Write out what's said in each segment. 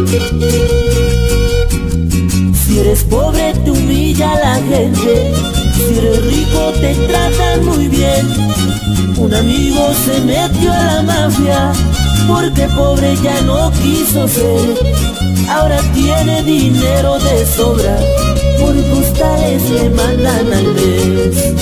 Si eres pobre te humilla la gente, si eres rico te tratan muy bien. Un amigo se metió a la mafia porque pobre ya no quiso ser. Ahora tiene dinero de sobra, por postales le mandan al mes.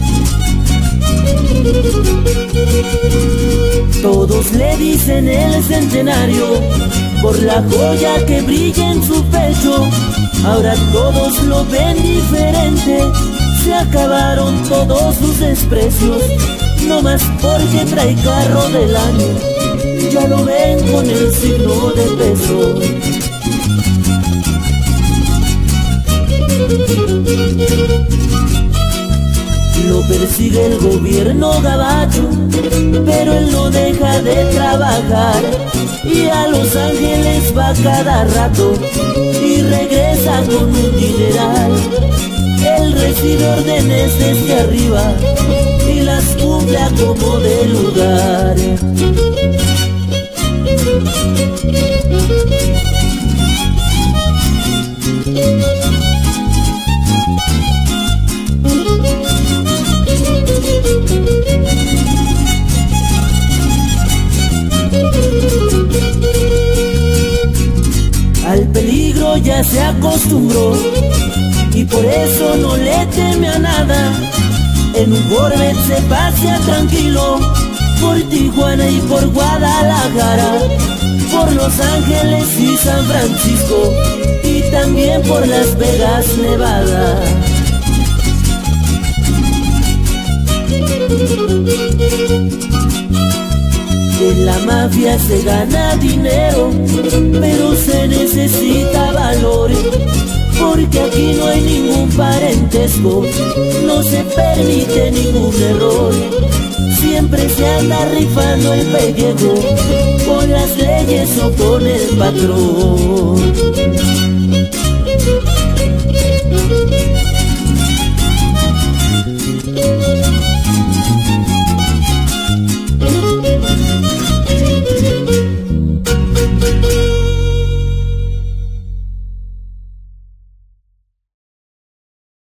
Todos le dicen el centenario por la joya que brilla en su pecho. Ahora todos lo ven diferente, se acabaron todos sus desprecios. No más porque trae carro del año, ya lo ven con el signo de peso. Lo persigue el gobierno gabacho, pero él no deja de trabajar. Y a Los Ángeles va cada rato y regresa con un dineral. Él recibe órdenes desde arriba y las cumple a como de lugar. Al peligro ya se acostumbró y por eso no le teme a nada. En un Corvette se pasea tranquilo por Tijuana y por Guadalajara, por Los Ángeles y San Francisco y también por Las Vegas, Nevada. En la mafia se gana dinero, pero se necesita valor, porque aquí no hay ningún parentesco, no se permite ningún error. Siempre se anda rifando el pellejo, con las leyes o con el patrón.